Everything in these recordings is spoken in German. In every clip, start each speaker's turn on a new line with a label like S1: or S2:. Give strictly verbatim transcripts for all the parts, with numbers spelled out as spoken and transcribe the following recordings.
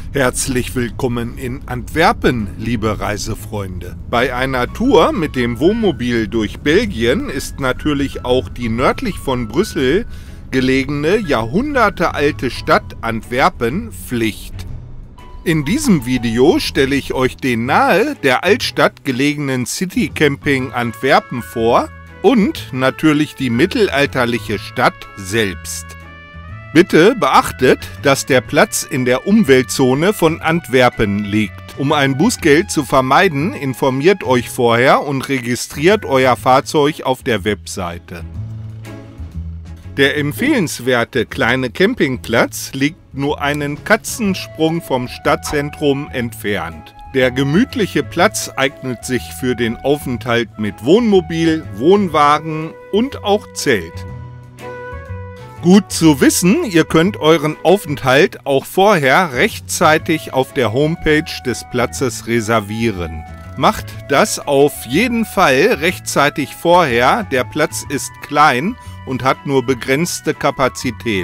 S1: Herzlich willkommen in Antwerpen, liebe Reisefreunde. Bei einer Tour mit dem Wohnmobil durch Belgien ist natürlich auch die nördlich von Brüssel gelegene, jahrhundertealte Stadt Antwerpen Pflicht. In diesem Video stelle ich euch den nahe der Altstadt gelegenen City Camping Antwerpen vor und natürlich die mittelalterliche Stadt selbst. Bitte beachtet, dass der Platz in der Umweltzone von Antwerpen liegt. Um ein Bußgeld zu vermeiden, informiert euch vorher und registriert euer Fahrzeug auf der Webseite. Der empfehlenswerte kleine Campingplatz liegt nur einen Katzensprung vom Stadtzentrum entfernt. Der gemütliche Platz eignet sich für den Aufenthalt mit Wohnmobil, Wohnwagen und auch Zelt. Gut zu wissen, ihr könnt euren Aufenthalt auch vorher rechtzeitig auf der Homepage des Platzes reservieren. Macht das auf jeden Fall rechtzeitig vorher, der Platz ist klein und hat nur begrenzte Kapazität.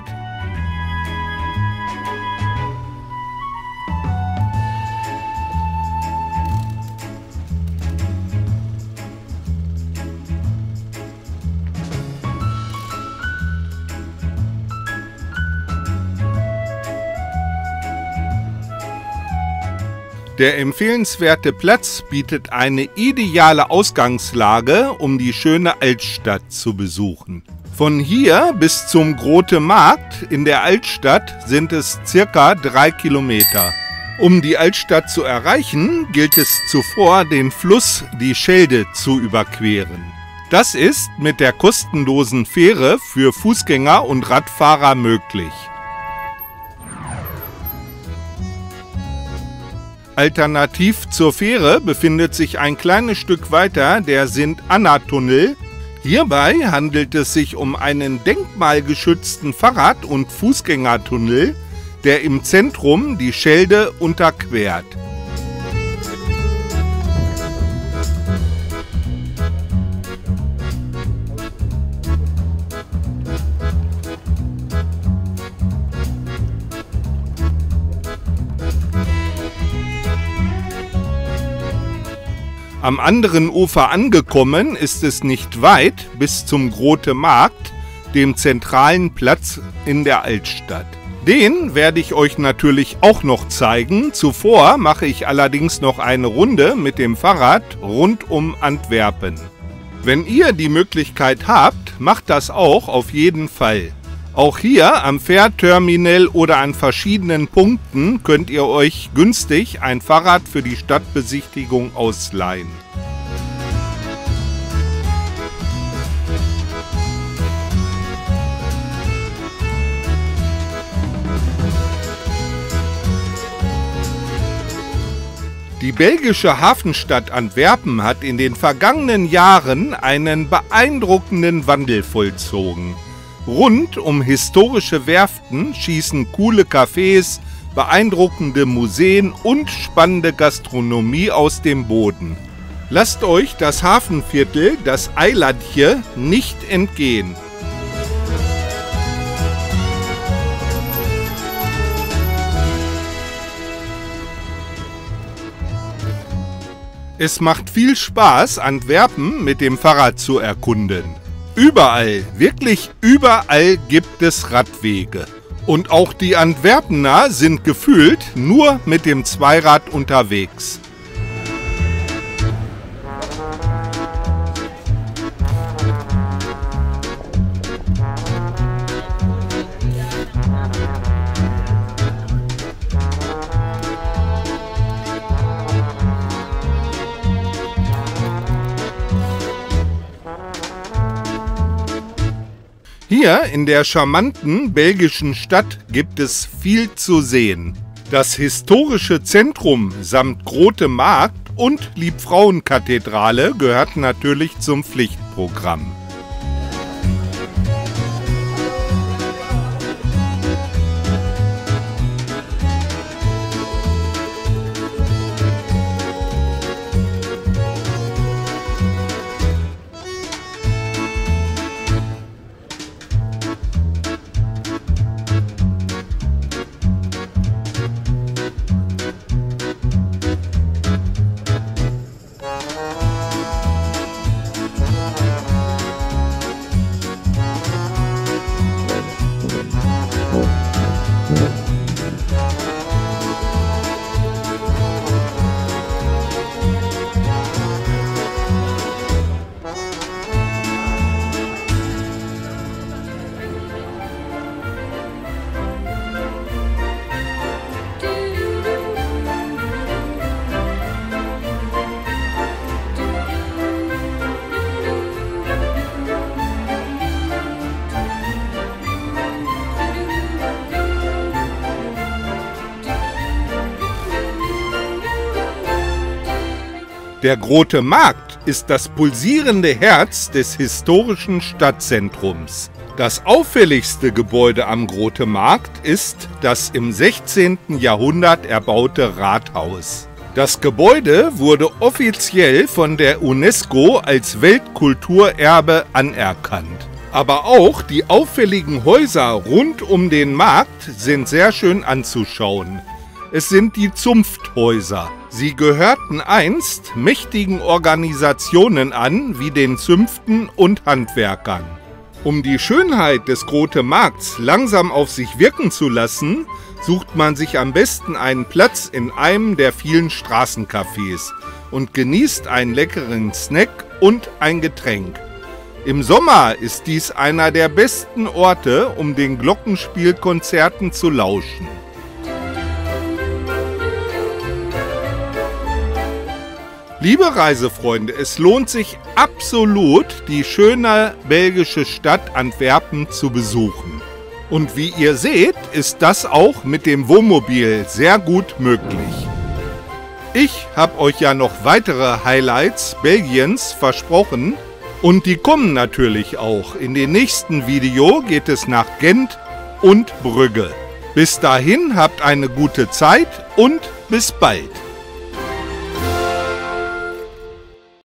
S1: Der empfehlenswerte Platz bietet eine ideale Ausgangslage, um die schöne Altstadt zu besuchen. Von hier bis zum Grote Markt in der Altstadt sind es circa drei Kilometer. Um die Altstadt zu erreichen, gilt es zuvor, den Fluss, die Schelde, zu überqueren. Das ist mit der kostenlosen Fähre für Fußgänger und Radfahrer möglich. Alternativ zur Fähre befindet sich ein kleines Stück weiter der Sint-Anna-Tunnel. Hierbei handelt es sich um einen denkmalgeschützten Fahrrad- und Fußgängertunnel, der im Zentrum die Schelde unterquert. Am anderen Ufer angekommen ist es nicht weit bis zum Grote Markt, dem zentralen Platz in der Altstadt. Den werde ich euch natürlich auch noch zeigen. Zuvor mache ich allerdings noch eine Runde mit dem Fahrrad rund um Antwerpen. Wenn ihr die Möglichkeit habt, macht das auch auf jeden Fall. Auch hier am Fährterminal oder an verschiedenen Punkten könnt ihr euch günstig ein Fahrrad für die Stadtbesichtigung ausleihen. Die belgische Hafenstadt Antwerpen hat in den vergangenen Jahren einen beeindruckenden Wandel vollzogen. Rund um historische Werften schießen coole Cafés, beeindruckende Museen und spannende Gastronomie aus dem Boden. Lasst euch das Hafenviertel, das Eilandje, nicht entgehen. Es macht viel Spaß, Antwerpen mit dem Fahrrad zu erkunden. Überall, wirklich überall gibt es Radwege. Und auch die Antwerpener sind gefühlt nur mit dem Zweirad unterwegs. Hier in der charmanten belgischen Stadt gibt es viel zu sehen. Das historische Zentrum samt Grote Markt und Liebfrauenkathedrale gehört natürlich zum Pflichtprogramm. Der Grote Markt ist das pulsierende Herz des historischen Stadtzentrums. Das auffälligste Gebäude am Grote Markt ist das im sechzehnten Jahrhundert erbaute Rathaus. Das Gebäude wurde offiziell von der UNESCO als Weltkulturerbe anerkannt. Aber auch die auffälligen Häuser rund um den Markt sind sehr schön anzuschauen. Es sind die Zunfthäuser. Sie gehörten einst mächtigen Organisationen an, wie den Zünften und Handwerkern. Um die Schönheit des Grote Markts langsam auf sich wirken zu lassen, sucht man sich am besten einen Platz in einem der vielen Straßencafés und genießt einen leckeren Snack und ein Getränk. Im Sommer ist dies einer der besten Orte, um den Glockenspielkonzerten zu lauschen. Liebe Reisefreunde, es lohnt sich absolut, die schöne belgische Stadt Antwerpen zu besuchen. Und wie ihr seht, ist das auch mit dem Wohnmobil sehr gut möglich. Ich habe euch ja noch weitere Highlights Belgiens versprochen und die kommen natürlich auch. In dem nächsten Video geht es nach Gent und Brügge. Bis dahin habt eine gute Zeit und bis bald.